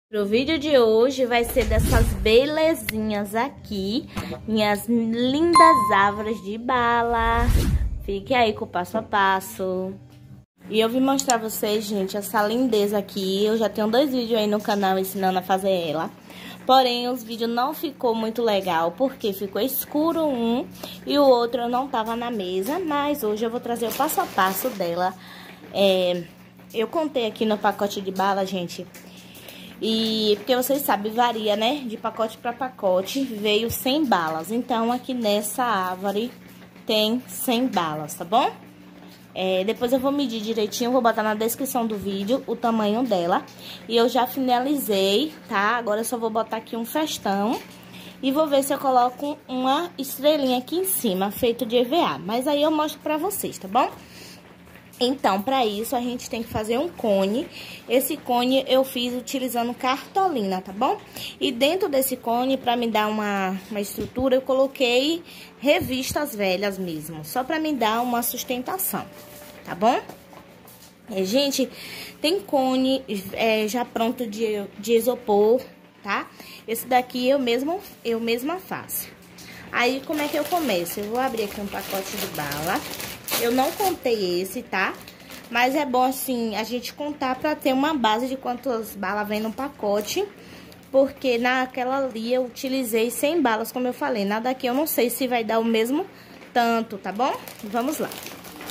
Pro vídeo de hoje vai ser dessas belezinhas aqui, minhas lindas árvores de bala. Fique aí com o passo a passo. E eu vim mostrar a vocês, gente, essa lindeza aqui. Eu já tenho 2 vídeos aí no canal ensinando a fazer ela. Porém, os vídeos não ficou muito legal, porque ficou escuro um e o outro não tava na mesa. Mas hoje eu vou trazer o passo a passo dela. Eu contei aqui no pacote de bala, gente. E porque vocês sabem, varia, né? De pacote para pacote, veio 100 balas. Então, aqui nessa árvore tem 100 balas, tá bom? Depois eu vou medir direitinho, vou botar na descrição do vídeo o tamanho dela. E eu já finalizei, tá? Agora eu só vou botar aqui um festão. E vou ver se eu coloco uma estrelinha aqui em cima, feito de EVA. Mas aí eu mostro pra vocês, tá bom? Então, para isso, a gente tem que fazer um cone. Esse cone eu fiz utilizando cartolina, tá bom? E dentro desse cone, para me dar uma estrutura, eu coloquei revistas velhas mesmo. Só para me dar uma sustentação, tá bom? Gente, tem cone já pronto de isopor, tá? Esse daqui eu mesma faço. Aí, como é que eu começo? Eu vou abrir aqui um pacote de bala. Eu não contei esse, tá? Mas é bom, assim, a gente contar pra ter uma base de quantas balas vem no pacote. Porque naquela ali eu utilizei 100 balas, como eu falei. Nada aqui eu não sei se vai dar o mesmo tanto, tá bom? Vamos lá.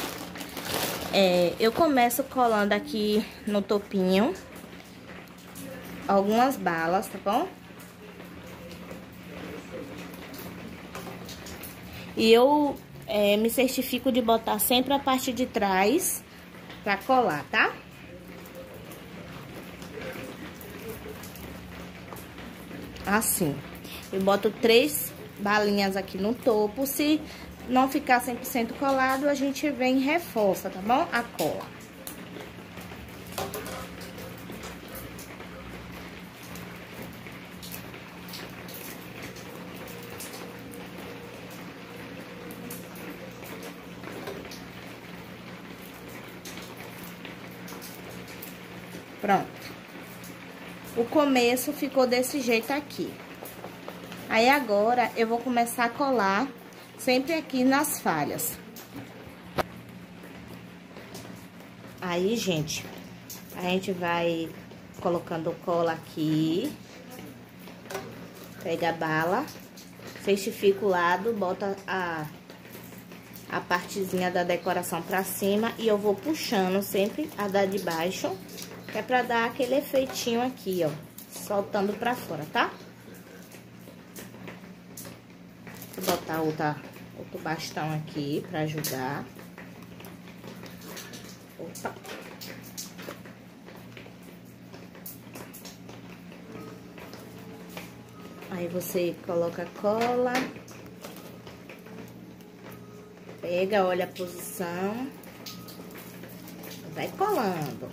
Eu começo colando aqui no topinho algumas balas, tá bom? E eu me certifico de botar sempre a parte de trás pra colar, tá? Assim. Eu boto 3 balinhas aqui no topo. Se não ficar 100% colado, a gente vem e reforça, tá bom? A cola. Pronto. O começo ficou desse jeito aqui. Aí, agora, eu vou começar a colar sempre aqui nas falhas. Aí, gente, a gente vai colocando cola aqui. Pega a bala, certifica o lado, bota a partezinha da decoração pra cima. E eu vou puxando sempre a da de baixo. Que é pra dar aquele efeitinho aqui, ó. Soltando pra fora, tá? Vou botar outro bastão aqui pra ajudar. Opa. Aí você coloca a cola. Pega, olha a posição. Vai colando.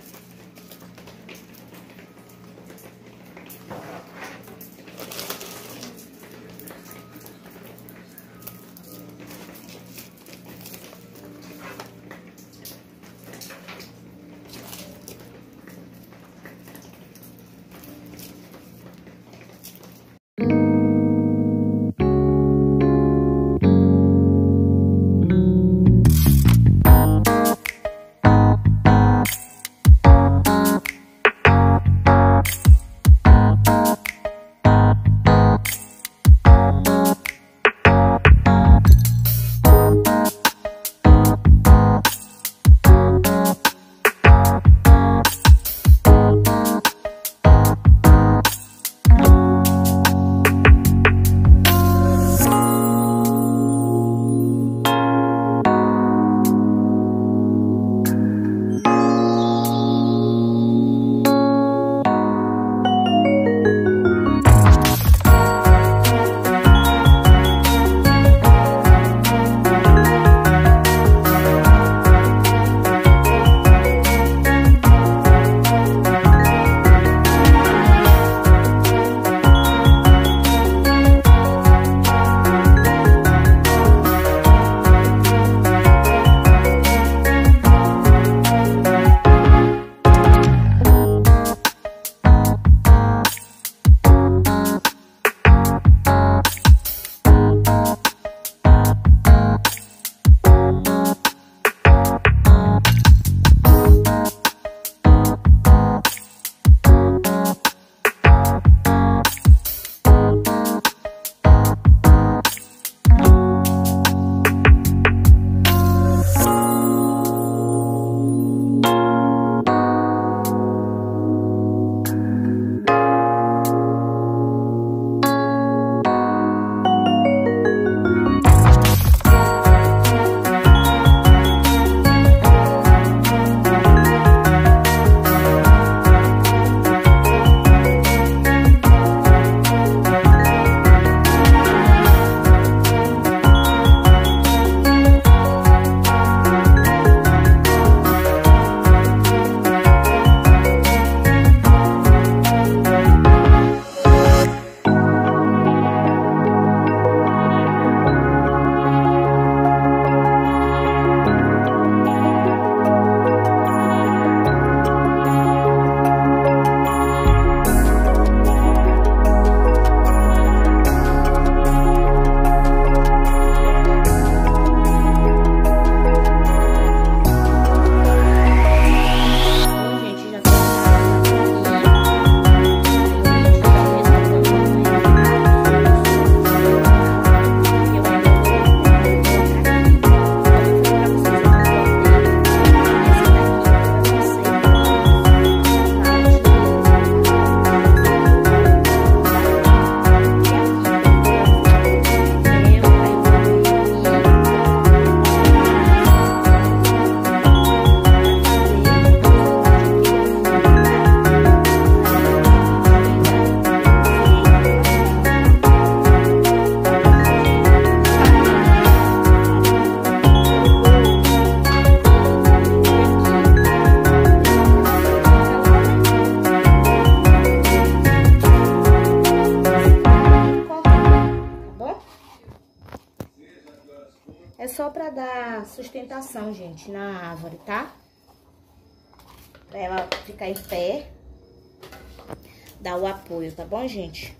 só pra dar sustentação, gente, na árvore, tá? Pra ela ficar em pé. Dar o apoio, tá bom, gente?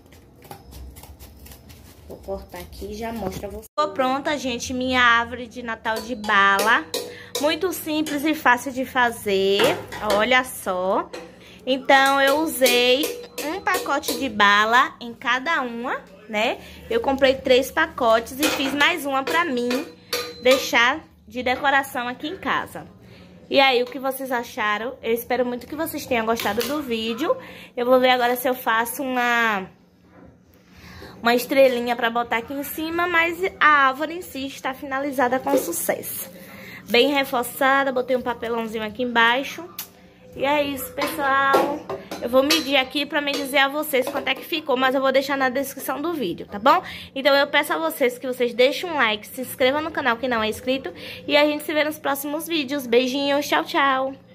Vou cortar aqui e já mostro pra vocês. Ficou pronta, gente, minha árvore de Natal de bala. Muito simples e fácil de fazer. Olha só. Então, eu usei um pacote de bala em cada uma, né? Eu comprei 3 pacotes e fiz mais uma pra mim deixar de decoração aqui em casa. E aí, o que vocês acharam? Eu espero muito que vocês tenham gostado do vídeo. Eu vou ver agora se eu faço uma estrelinha pra botar aqui em cima, mas a árvore em si está finalizada com sucesso. Bem reforçada, botei um papelãozinho aqui embaixo. E é isso, pessoal. Eu vou medir aqui pra me dizer a vocês quanto é que ficou, mas eu vou deixar na descrição do vídeo, tá bom? Então eu peço a vocês que vocês deixem um like, se inscrevam no canal quem não é inscrito. E a gente se vê nos próximos vídeos. Beijinhos, tchau, tchau!